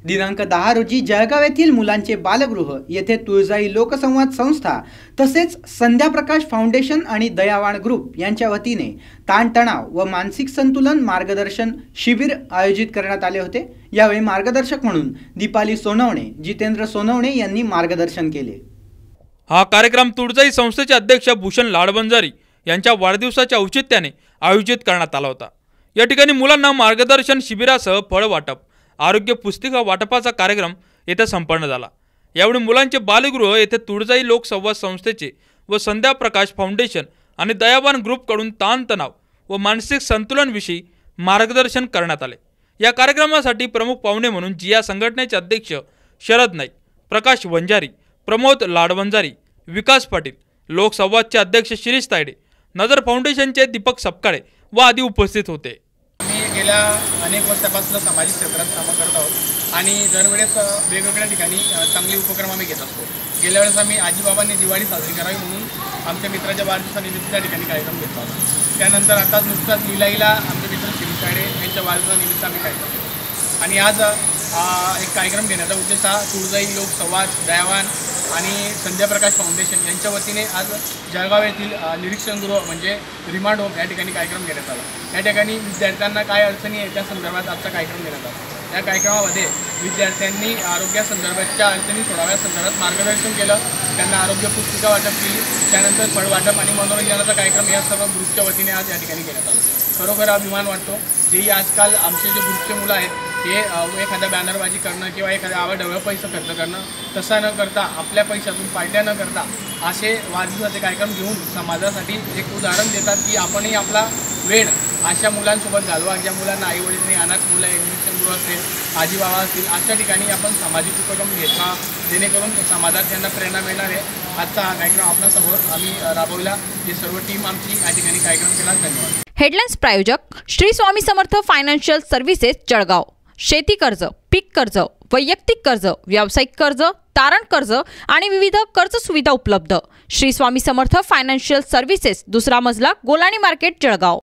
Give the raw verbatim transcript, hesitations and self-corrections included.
दिनांक दहा रोजी जळगाव येथील मुलांचे बालगृह येथे तुळजाई लोकसंवाद संस्था तसेच संध्याप्रकाश फाउंडेशन आणि दयावान ग्रुप यांच्या वतीने ताणतणाव व मानसिक संतुलन मार्गदर्शन शिबिर आयोजित करण्यात आले होते। यावेळी मार्गदर्शक म्हणून दीपाली सोनवणे, जितेंद्र सोनवणे यांनी मार्गदर्शन केले। हा कार्यक्रम तुळजाई संस्थेचे अध्यक्ष भूषण लाडबंजारी यांच्या वाढदिवसाच्या औचित्याने आयोजित करण्यात आला होता। या ठिकाणी मुलांना मार्गदर्शन शिबिरासह फळ वाटप, आरोग्य पुस्तिका वाटपाचा कार्यक्रम येथे संपन्न झाला। यावेळी मुलांचे बालगृह येथे तुळजाई लोकसंवाद संस्थेचे व संध्याप्रकाश फाउंडेशन आणि दयावान ग्रुपकडून ताणतणाव व मानसिक संतुलनविषयी मार्गदर्शन करण्यात आले। या कार्यक्रमासाठी प्रमुख पाहुणे म्हणून जिया संघटनेचे अध्यक्ष शरद नाईक, प्रकाश वंजारी, प्रमोद लाडवंजारी, विकास पाटील, लोकसंवादचे अध्यक्ष शिरीष तायडे, नजर फाउंडेशनचे दीपक सपकाळे व आदी उपस्थित होते। गेल्या अनेक वर्षापासून सामाजिक क्षेत्रात कामं करत आहोत आणि दरवेळेस वेगवेगळ्या ठिकाणी चांगले उपक्रम आम्ही घेत असतो। गेल्या वेळेस आम्ही आजीबाबांनी दिवाळी साजरी करावी म्हणून आमच्या मित्राच्या वाढदिवसानिमित्त त्या ठिकाणी कार्यक्रम घेतला होता। त्यानंतर आता नुकताच लिलाईला आमचे मित्र शिरीष तायडे यांच्या वाढदिवसानिमित्त आम्ही कार्यक्रम घेतो आणि आज एक कार्यक्रम घेण्याचा उद्देश हा तुळजाई लोकसंवाद, दयावान आणि संध्याप्रकाश फाउंडेशन यांच्या वतीने आज जळगाव येथील निरीक्षण गृह म्हणजे रिमांड होम या ठिकाणी कार्यक्रम घेण्यात आला। या ठिकाणी विद्यार्थ्यांना काय अडचणी आहे त्या संदर्भात आजचा कार्यक्रम घेण्यात आला। या कार्यक्रमामध्ये विद्यार्थ्यांनी आरोग्यासंदर्भातच्या अडचणी सोडाव्या संदर्भात मार्गदर्शन केलं, त्यांना आरोग्य पुस्तिका वाटप केली, त्यानंतर फळ वाटप आणि मनोरंजनाचा कार्यक्रम या सर्व ग्रुपच्या वतीने आज या ठिकाणी घेण्यात आला। खरोखर अभिमान वाटतो जे आजकाल आमचे जे ग्रुपचे मुलं आहेत हे एखाद्या बॅनरबाजी करणं किंवा एखाद्या आवाढव्य पैसे खर्च करणं तसा न करता आपल्या पैशातून पार्ट्या न करता असे वाढदिवसाचे कार्यक्रम घेऊन समाजासाठी एक उदाहरण देतात की आपणही आपला वेळ अशा मुलांसोबत घालवा ज्या मुलांना आईवडील नाही, अनाथ मुलं, निरीक्षणगृह असेल, आजीबाबा असतील, अशा ठिकाणी आपण सामाजिक उपक्रम घेतला जेणेकरून समाजात त्यांना प्रेरणा मिळणार आहे। आजचा हा कार्यक्रम आपल्यासमोर आम्ही राबवला, ही सर्व टीम आमची या ठिकाणी कार्यक्रम केला। धन्यवाद। हेडलाइन्स प्रायोजक श्री स्वामी समर्थ फायनान्शियल सर्व्हिसेस जळगाव। शेती कर्ज, पीक कर्ज, वैयक्तिक कर्ज, व्यावसायिक कर्ज, तारण कर्ज आणि विविध कर्ज सुविधा उपलब्ध। श्री स्वामी समर्थ फायनान्शियल सर्व्हिसेस, दुसरा मजला, गोलाणी मार्केट, जळगाव।